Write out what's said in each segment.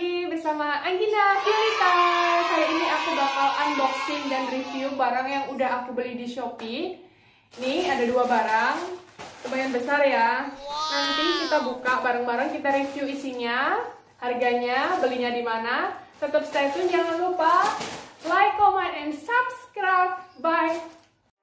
lagi bersama Anggina Fiolita. Kali ini aku bakal unboxing dan review barang yang udah aku beli di Shopee. Nih ada dua barang, lumayan besar ya. Nanti kita buka bareng-bareng, kita review isinya, harganya, belinya di mana. Tetap stay tune, jangan lupa like, comment, and subscribe. Bye.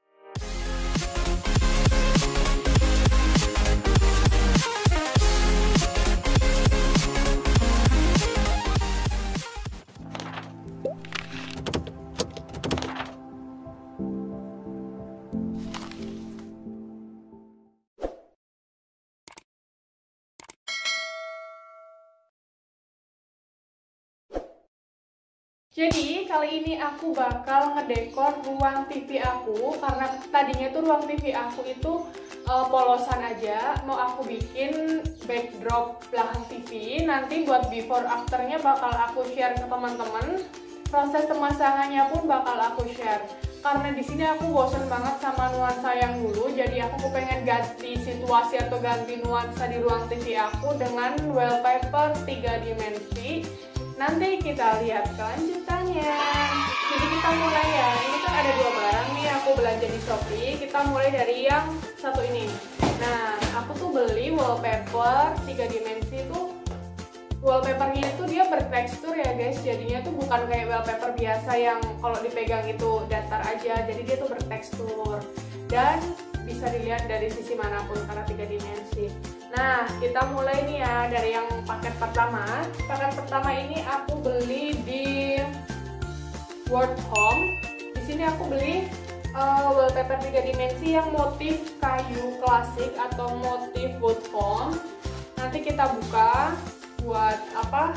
Jadi kali ini aku bakal ngedekor ruang TV aku, karena tadinya tuh ruang TV aku itu polosan aja. Mau aku bikin backdrop belakang TV. Nanti buat before afternya bakal aku share ke teman-teman. Proses pemasangannya pun bakal aku share. Karena di sini aku bosen banget sama nuansa yang dulu, jadi aku pengen ganti situasi atau ganti nuansa di ruang TV aku dengan wallpaper 3 dimensi. Nanti kita lihat kelanjutannya. Jadi kita mulai ya. Ini kan ada dua barang nih aku belanja di Shopee. Kita mulai dari yang satu ini. Nah, aku tuh beli wallpaper 3 dimensi itu. Wallpapernya itu dia bertekstur ya guys. Jadinya tuh bukan kayak wallpaper biasa yang kalau dipegang itu datar aja. Jadi dia tuh bertekstur. Dan bisa dilihat dari sisi manapun karena 3 dimensi. Nah, kita mulai nih ya dari yang paket pertama. Paket pertama ini aku beli di World Home. Di sini aku beli wallpaper 3 dimensi yang motif kayu klasik atau motif wood foam. Nanti kita buka buat apa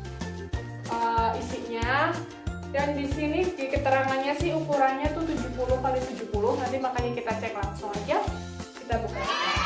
isinya. Dan di sini di keterangannya sih ukurannya tuh 70 x 70. Nanti makanya kita cek langsung aja. Kita buka.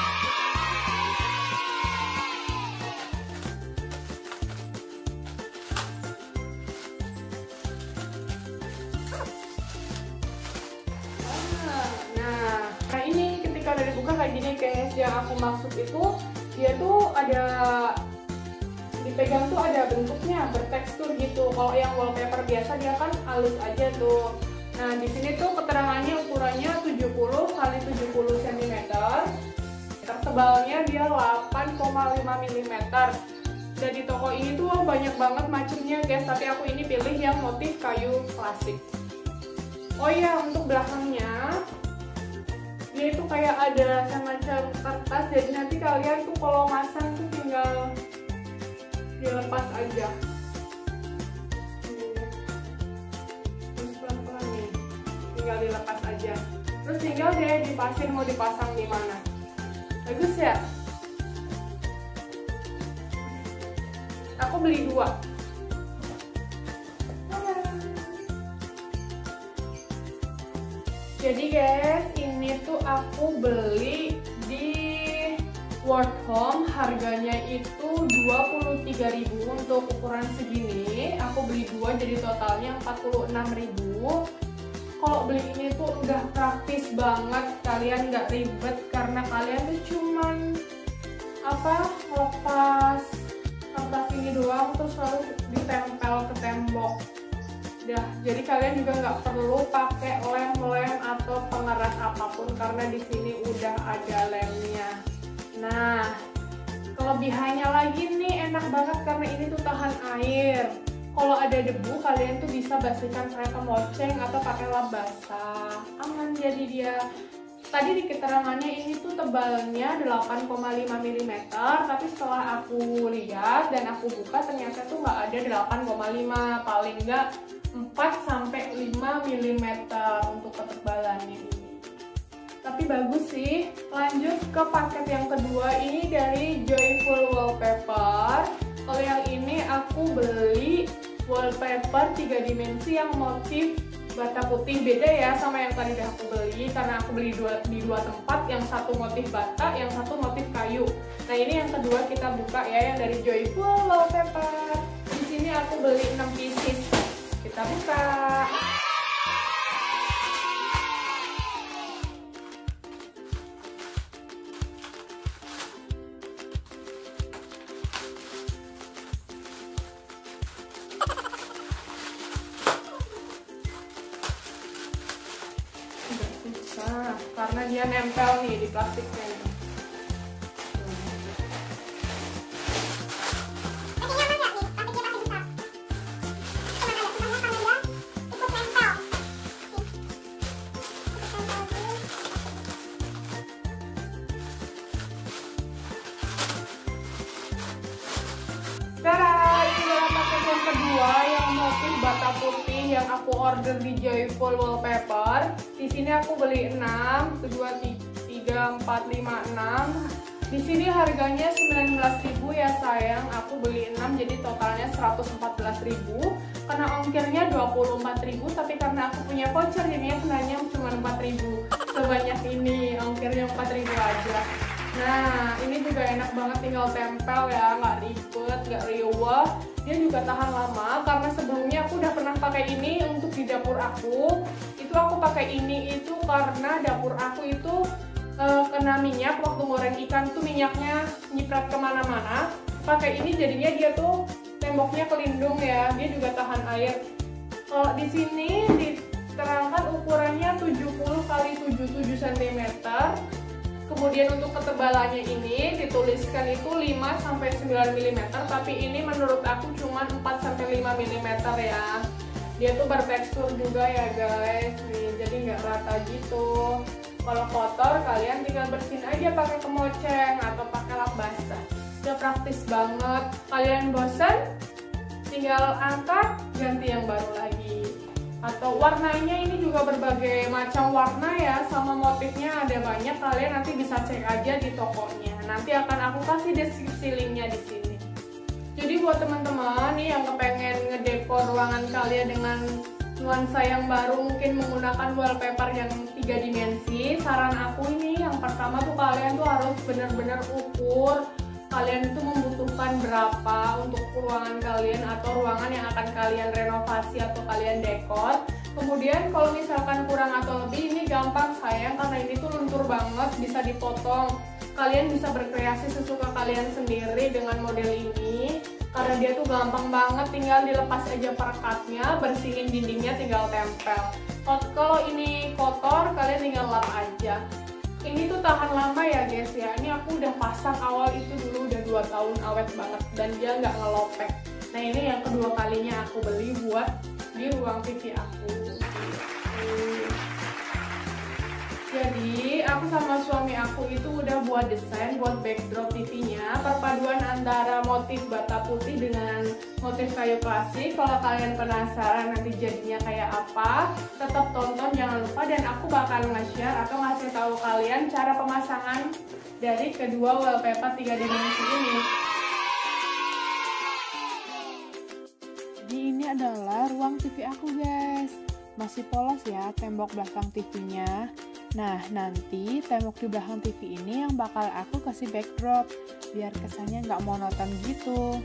Nah ini ketika udah dibuka kayak gini guys. Yang aku maksud itu dia tuh ada dipegang tuh ada bentuknya, bertekstur gitu. Kalau yang wallpaper biasa dia kan halus aja tuh. Nah, di sini tuh keterangannya ukurannya 70 x 70 cm. Tebalnya dia 8,5 mm. Dan di toko ini tuh banyak banget macamnya guys, tapi aku ini pilih yang motif kayu klasik. Oh iya, untuk belakangnya dia itu kayak ada semacam kertas, jadi nanti kalian tuh kalau masang tuh tinggal dilepas aja. Terus pelan-pelan nih, tinggal dilepas aja. Terus tinggal deh dipasin mau dipasang di mana. Bagus ya? Aku beli 2. Jadi guys, ini tuh aku beli di World Home, harganya itu 23.000 untuk ukuran segini. Aku beli 2 jadi totalnya 46.000. Kalau beli ini tuh udah praktis banget, kalian nggak ribet karena kalian tuh cuman lepas kertas ini doang terus lalu ditempel ke tembok. Udah, jadi kalian juga nggak perlu pakai lem-lem atau pengeras apapun karena di sini udah ada lemnya. Nah, kelebihannya lagi nih enak banget karena ini tuh tahan air. Kalau ada debu kalian tuh bisa bersihkan pakai moceng atau pakai lap basah. Aman jadi dia. Tadi di keterangannya ini tuh tebalnya 8,5 mm, tapi setelah aku lihat dan aku buka ternyata tuh nggak ada 8,5, paling nggak 4 sampai 5 mm untuk ketebalannya ini. Tapi bagus sih. Lanjut ke paket yang kedua, ini dari Joyful Wallpaper. Kalau yang ini aku beli wallpaper 3 dimensi yang motif bata putih. Beda ya sama yang tadi udah aku beli, karena aku beli di dua tempat, yang satu motif bata, yang satu motif kayu. Nah ini yang kedua kita buka ya, yang dari Joyful Wallpaper. Di sini aku beli 6 pieces. Kita buka. karena dia nempel nih di plastiknya nih. Tara, ini adalah paket yang kedua yang motif bata putih yang aku order di Joyful Wallpaper. Di sini aku beli 6, 1, 2, 3, 4, 5, 6. Di sini harganya 19.000 ya sayang. Aku beli 6 jadi totalnya 114.000. Karena ongkirnya 24.000, tapi karena aku punya voucher jadinya kenanya cuma 4.000. Sebanyak ini ongkirnya 4.000 aja. Nah, ini juga enak banget, tinggal tempel ya, nggak ribet, nggak riweh. Dia juga tahan lama karena sebelumnya aku udah pernah pakai ini untuk di dapur aku. Itu aku pakai ini itu karena dapur aku itu kena minyak waktu goreng ikan tuh, minyaknya nyiprat kemana-mana. Pakai ini jadinya dia tuh temboknya kelindung ya, dia juga tahan air. Kalau di sini diterangkan ukurannya 70 x 77 cm. Kemudian untuk ketebalannya ini dituliskan itu 5-9 mm, tapi ini menurut aku cuma 4-5 mm ya. Dia tuh bertekstur juga ya guys, nih, jadi nggak rata gitu. Kalau kotor kalian tinggal bersihin aja pakai kemoceng atau pakai lap basah. Udah praktis banget. Kalian bosan, tinggal angkat, ganti yang baru lagi. Atau warnanya ini juga berbagai macam warna ya, sama motifnya ada banyak. Kalian nanti bisa cek aja di tokonya. Nanti akan aku kasih deskripsi linknya di sini. Jadi buat teman-teman nih yang kepengen ngedekor ruangan kalian dengan nuansa yang baru, mungkin menggunakan wallpaper yang 3 dimensi, saran aku ini yang pertama tuh kalian tuh harus benar-benar ukur kalian itu membutuhkan berapa untuk ruangan kalian atau ruangan yang akan kalian renovasi atau kalian dekor. Kemudian kalau misalkan kurang atau lebih, ini gampang sayang karena ini tuh luntur banget, bisa dipotong. Kalian bisa berkreasi sesuka kalian sendiri dengan model ini karena dia tuh gampang banget, tinggal dilepas aja perekatnya, bersihin dindingnya, tinggal tempel. Kalau ini kotor kalian tinggal lap aja. Ini tuh tahan lama ya guys ya. Ini aku udah pasang awal itu dulu, udah 2 tahun, awet banget dan dia nggak ngelopek. Nah ini yang kedua kalinya aku beli buat di ruang TV aku. Jadi aku sama suami aku itu udah buat desain buat backdrop TV-nya, perpaduan antara motif bata putih dengan motif kayu klasik. Kalau kalian penasaran nanti jadinya kayak apa, tetap tonton jangan lupa, dan aku bakal nge-share atau ngasih tahu kalian cara pemasangan dari kedua wallpaper 3 dimensi ini. Jadi ini adalah ruang TV aku guys. Masih polos ya tembok belakang TV-nya. Nah, nanti tembok di belakang TV ini yang bakal aku kasih backdrop, biar kesannya nggak monoton gitu.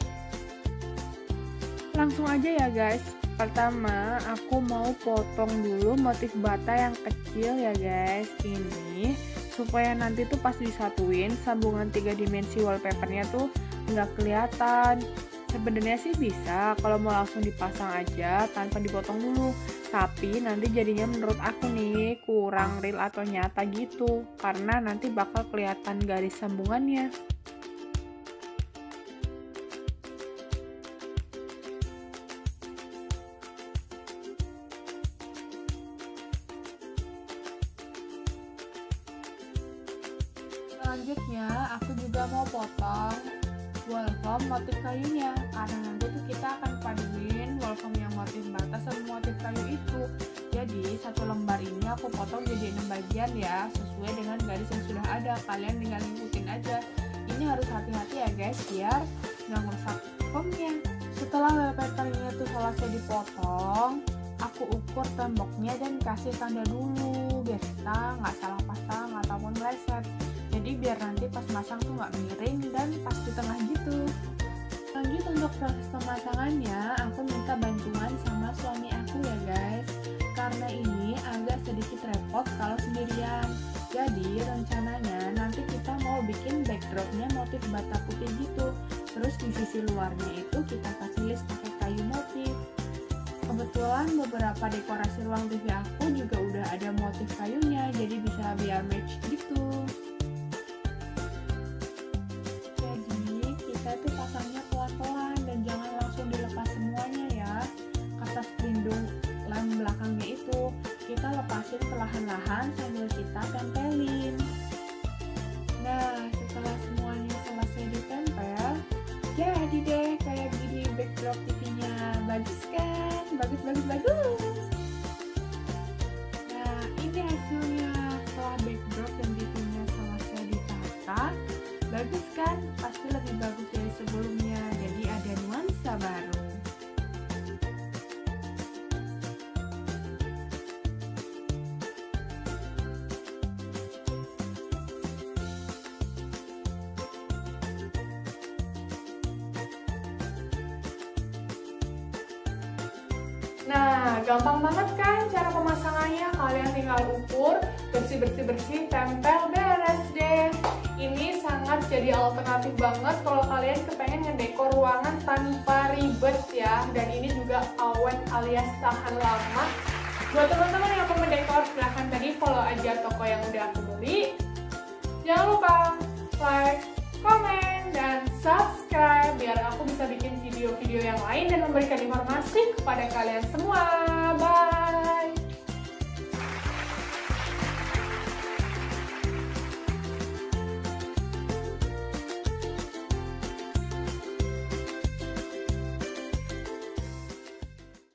Langsung aja ya guys. Pertama, aku mau potong dulu motif bata yang kecil ya guys. Ini, supaya nanti tuh pas disatuin, sambungan 3 dimensi wallpapernya tuh nggak kelihatan. Sebenarnya sih bisa kalau mau langsung dipasang aja tanpa dipotong dulu, tapi nanti jadinya menurut aku nih kurang real atau nyata gitu, karena nanti bakal kelihatan garis sambungannya. Selanjutnya aku juga mau potong wallfoam motif kayunya, karena nanti tuh kita akan paduin wallfoam yang motif bata sama motif kayu itu. Jadi satu lembar ini aku potong jadi 6 bagian ya, sesuai dengan garis yang sudah ada. Kalian tinggal ngikutin aja. Ini harus hati-hati ya guys, biar nggak merusak foamnya. Setelah wallpapernya tuh selesai dipotong, aku ukur temboknya dan kasih tanda dulu biar kita nggak salah pasang ataupun meleset. Jadi biar nanti pas masang tuh nggak miring dan pas di tengah gitu. Lanjut untuk proses pemasangannya, aku minta bantuan sama suami aku ya guys, karena ini agak sedikit repot kalau sendirian. Jadi rencananya nanti kita mau bikin backdropnya motif bata putih gitu. Terus di sisi luarnya itu kita kasih list pakai kayu motif. kebetulan beberapa dekorasi ruang TV aku juga udah ada motif kayunya, jadi bisa biar match gitu. Jadi kita tuh pasangnya pelan-pelan dan jangan langsung dilepas semuanya ya. Kapas pelindung lem belakangnya itu kita lepasin perlahan-lahan sambil kita tempelin. Nah, setelah semuanya selesai ditempel, jadi deh kayak gini backdrop TV-nya. Bagus kan? Bagus. Nah, ini hasilnya setelah backdrop dan TV-nya selesai ditata. Bagus kan? Pasti lebih bagus dari sebelumnya. Jadi ada nuansa baru. Nah, gampang banget kan cara pemasangannya? Kalian tinggal ukur, bersih, tempel, beres deh. Ini sangat jadi alternatif banget kalau kalian kepengen ngedekor ruangan tanpa ribet ya. Dan ini juga awet alias tahan lama. Buat teman-teman yang mau mendekor, silahkan tadi follow aja toko yang udah aku beli. Jangan lupa like, komen, dan subscribe biar aku bisa bikin video-video yang lain dan memberikan informasi kepada kalian semua. Bye!